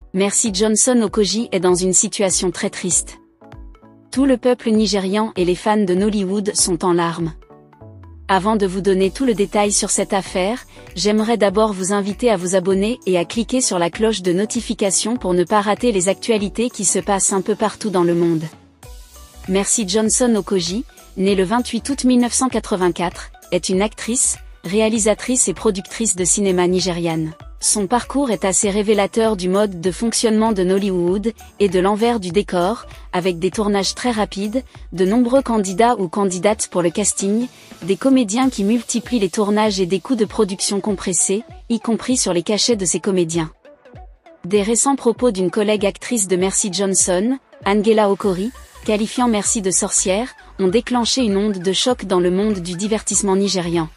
Mercy Johnson Okogie est dans une situation très triste. Tout le peuple nigérian et les fans de Nollywood sont en larmes. Avant de vous donner tout le détail sur cette affaire, j'aimerais d'abord vous inviter à vous abonner et à cliquer sur la cloche de notification pour ne pas rater les actualités qui se passent un peu partout dans le monde. Mercy Johnson Okogie, née le 28 août 1984, est une actrice, réalisatrice et productrice de cinéma nigériane. Son parcours est assez révélateur du mode de fonctionnement de Nollywood et de l'envers du décor, avec des tournages très rapides, de nombreux candidats ou candidates pour le casting, des comédiens qui multiplient les tournages et des coûts de production compressés, y compris sur les cachets de ces comédiens. Des récents propos d'une collègue actrice de Mercy Johnson, Angela Okori, qualifiant Mercy de sorcière, ont déclenché une onde de choc dans le monde du divertissement nigérian.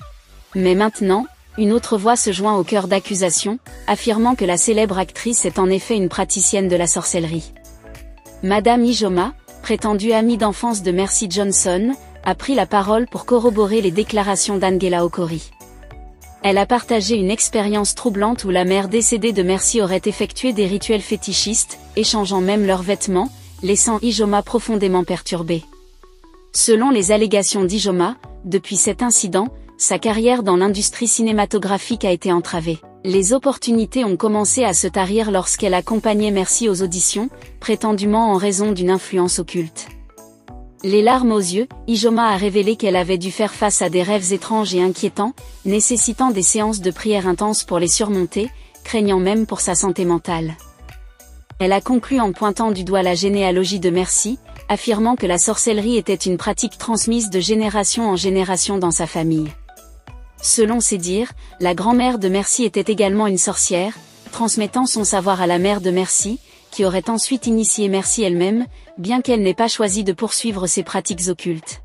Mais maintenant, une autre voix se joint au chœur d'accusation, affirmant que la célèbre actrice est en effet une praticienne de la sorcellerie. Madame Ijoma, prétendue amie d'enfance de Mercy Johnson, a pris la parole pour corroborer les déclarations d'Angela Okori. Elle a partagé une expérience troublante où la mère décédée de Mercy aurait effectué des rituels fétichistes, échangeant même leurs vêtements, laissant Ijoma profondément perturbée. Selon les allégations d'Ijoma, depuis cet incident, sa carrière dans l'industrie cinématographique a été entravée. Les opportunités ont commencé à se tarir lorsqu'elle accompagnait Mercy aux auditions, prétendument en raison d'une influence occulte. Les larmes aux yeux, Ijoma a révélé qu'elle avait dû faire face à des rêves étranges et inquiétants, nécessitant des séances de prière intenses pour les surmonter, craignant même pour sa santé mentale. Elle a conclu en pointant du doigt la généalogie de Mercy, affirmant que la sorcellerie était une pratique transmise de génération en génération dans sa famille. Selon ses dires, la grand-mère de Mercy était également une sorcière, transmettant son savoir à la mère de Mercy, qui aurait ensuite initié Mercy elle-même, bien qu'elle n'ait pas choisi de poursuivre ses pratiques occultes.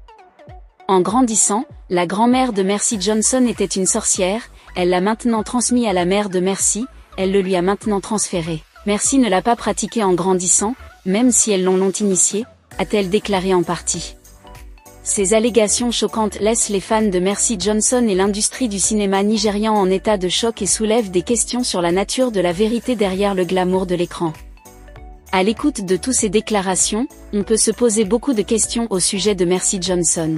En grandissant, la grand-mère de Mercy Johnson était une sorcière, elle l'a maintenant transmis à la mère de Mercy, elle le lui a maintenant transféré. Mercy ne l'a pas pratiqué en grandissant, même si elles l'ont initié, a-t-elle déclaré en partie. Ces allégations choquantes laissent les fans de Mercy Johnson et l'industrie du cinéma nigérian en état de choc et soulèvent des questions sur la nature de la vérité derrière le glamour de l'écran. À l'écoute de toutes ces déclarations, on peut se poser beaucoup de questions au sujet de Mercy Johnson.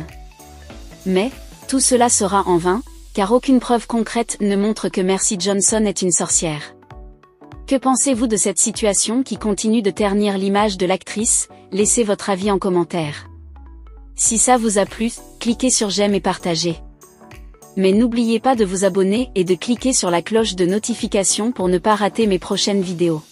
Mais, tout cela sera en vain, car aucune preuve concrète ne montre que Mercy Johnson est une sorcière. Que pensez-vous de cette situation qui continue de ternir l'image de l'actrice? Laissez votre avis en commentaire. Si ça vous a plu, cliquez sur j'aime et partagez. Mais n'oubliez pas de vous abonner et de cliquer sur la cloche de notification pour ne pas rater mes prochaines vidéos.